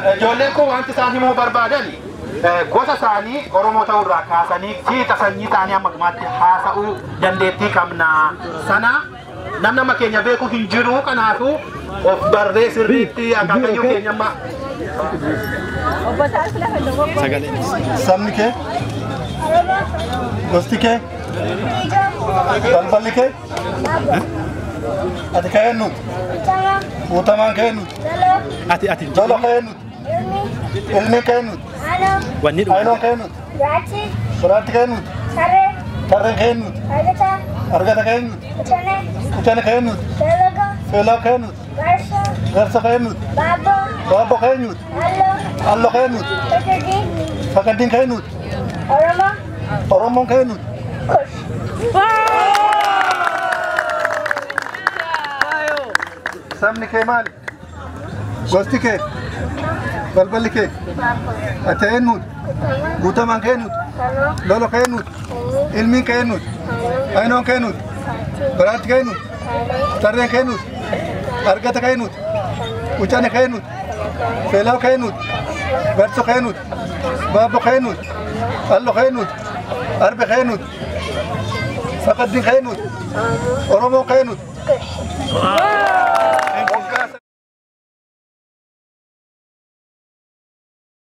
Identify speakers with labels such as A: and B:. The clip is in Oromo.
A: ijoolleen kun wanti isaan himuu barbaadan gosa isaanii Oromoo ta'uu irraa kaasanii siita sanyii isaanii amma dhumaatti haasa'uu dandeettii qabna. Sana namni nama keenya beeku hin jiru kanaafuu of barree sirriitti akaakayyuu keenya amma. Sabni kee? Gosti kee? Balballi kee? Ati kee eenyu? Utamaan kee eenyu? Ati jolo kee eenyu? Ilmi kee eenyu? Ainoon kee eenyu? Biraatti kee eenyu? Tarreen kee eenyu? Argata kee eenyu? Kuchane kee eenyu? Feelaa kee eenyu? Garsa kee eenyu? Baabbo kee eenyu? Allo kee eenyu? Fakaddiin kee eenyu? Oromoon kee eenyu? Sabni kee maali? Gosti kee? Balballi kee? Ati eenyu? Guutamaan kee eenyu? Lolo kee eenyu? Ilmiin kee eenyu? Ainoon kee eenyu? Biraatti kee eenyu? Tarreen kee eenyu? Argata kee eenyu? Kuchane kee eenyu? Feelaa kee eenyu? Garso kee eenyu? Baabbo kee eenyu? Allo kee eenyu? Arbe kee eenyu? Fakaddiin kee eenyu? Oromoo kee eenyu?